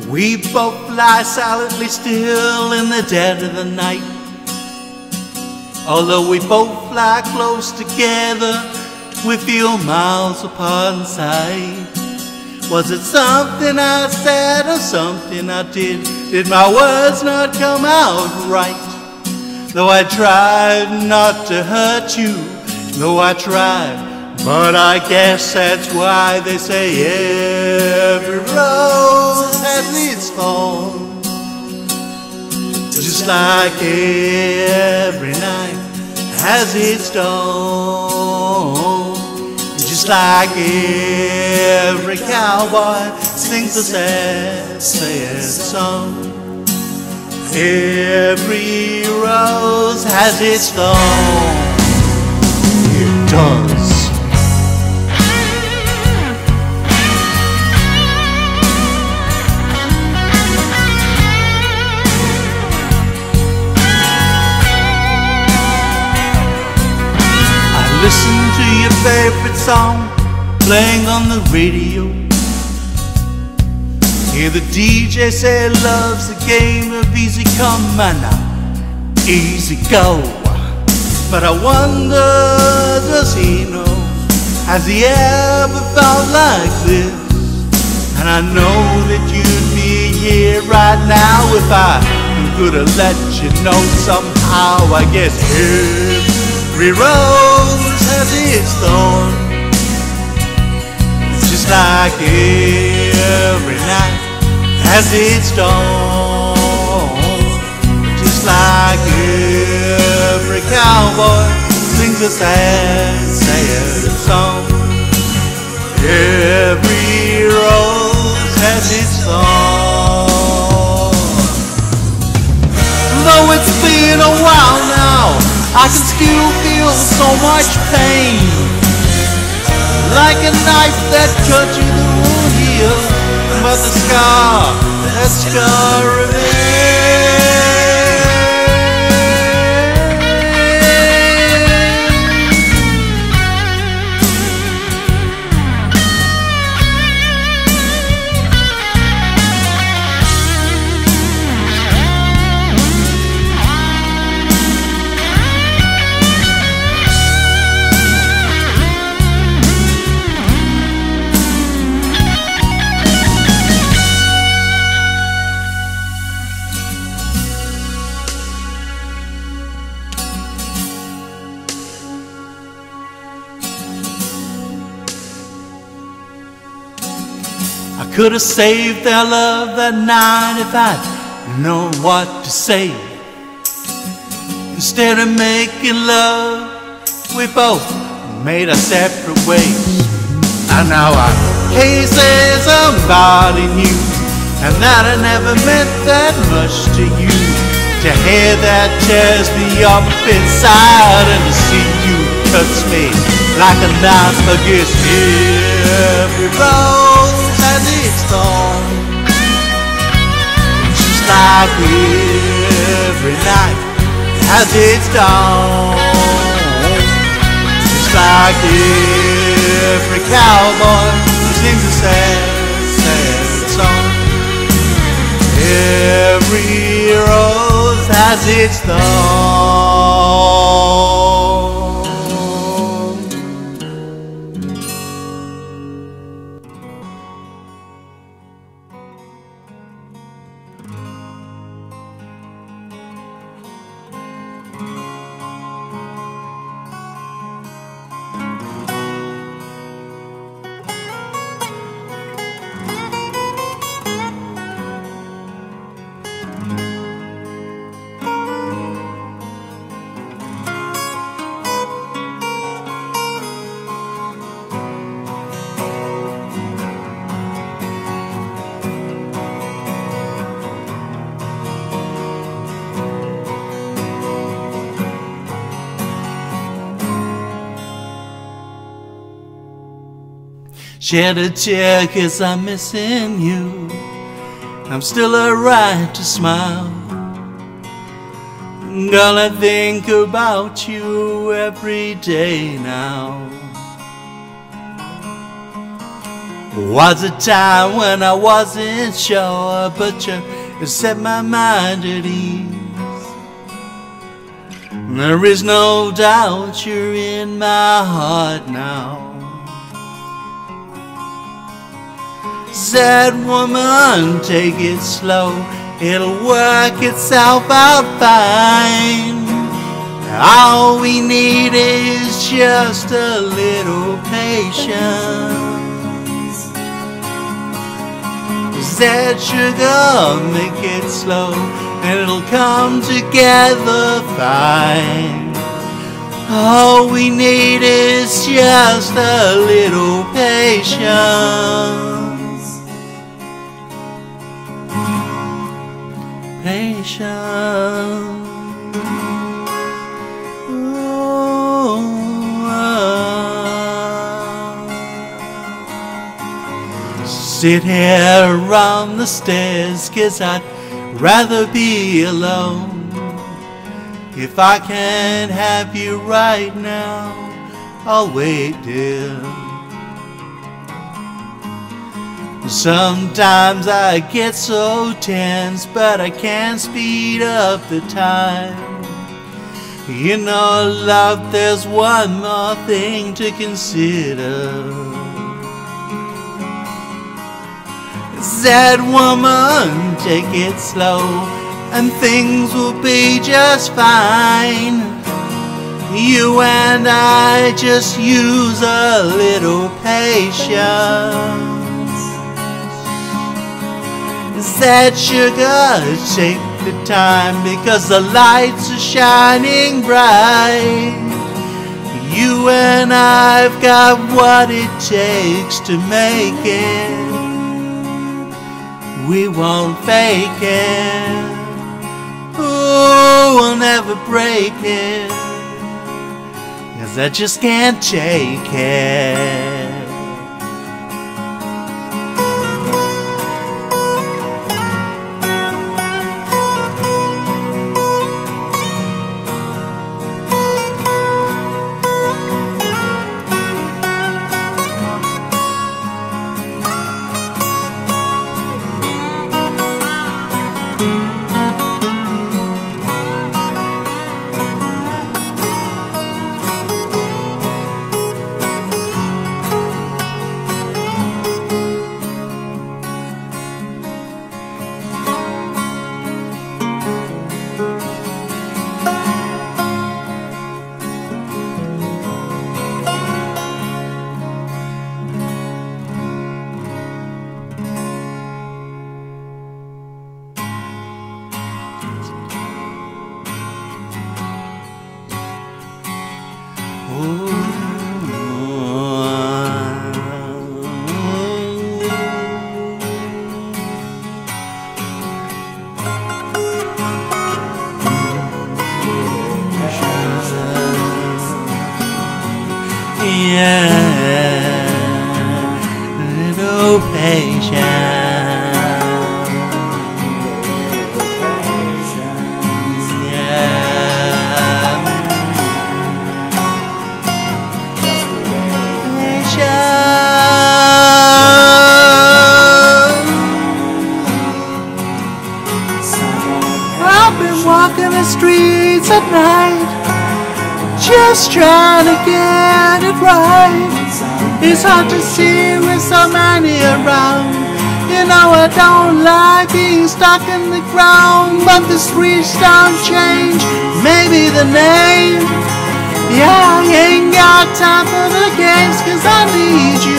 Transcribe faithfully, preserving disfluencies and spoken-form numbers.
We both lie silently still in the dead of the night. Although we both fly close together, we feel miles apart inside. Was it something I said or something I did? Did my words not come out right? Though I tried not to hurt you, though I tried, but I guess that's why they say every rose has its thorn. Just like every night has its dawn. Just like every cowboy sings a sad, sad song. Every rose has its thorn. It does. Listen to your favorite song playing on the radio. Hear the D J say love's a game of easy come and easy go. But I wonder, does he know? Has he ever felt like this? And I know that you'd be here right now if I could have let you know somehow. I guess every rose has its thorn. Just like every night has its dawn. Just like every cowboy sings a sad, sad song. Every rose has its thorn. Though it's been a while now, I can still feel so much pain, like a knife that cut you the wound heals, but the scar, that scar remains. I could have saved our love that night if I'd known what to say. Instead of making love, we both made our separate ways. And now I can't say somebody new, and that I never meant that much to you. To hear that tears me up inside, and to see you cuts me like a knife. I guess every rose has its thorn. Just like every night has its dawn. Just like every cowboy sings a sad, sad song. Every rose has its thorn. Shed a tear 'cause I'm missing you. I'm still alright to smile. Gonna think about you every day now. Was a time when I wasn't sure, but you set my mind at ease. There is no doubt you're in my heart now. Sad woman, take it slow, it'll work itself out fine. All we need is just a little patience. Sad sugar, make it slow, and it'll come together fine. All we need is just a little patience. Patience. Sit here around the stairs, 'cause I'd rather be alone. If I can't have you right now, I'll wait, dear. Sometimes I get so tense, but I can't speed up the time. You know, love, there's one more thing to consider. Sad woman, take it slow, and things will be just fine. You and I just use a little patience. Sad sugar, take the time, because the lights are shining bright. You and I've got what it takes to make it. We won't fake it. Ooh, we'll never break it, 'cause I just can't take it. Yeah, little patience. Yeah, patience. I've been walking the streets at night, just trying to get it right. It's hard to see with so many around. You know I don't like being stuck in the ground, but the streets don't change, maybe the name. Yeah, I ain't got time for the games, 'cause I need you.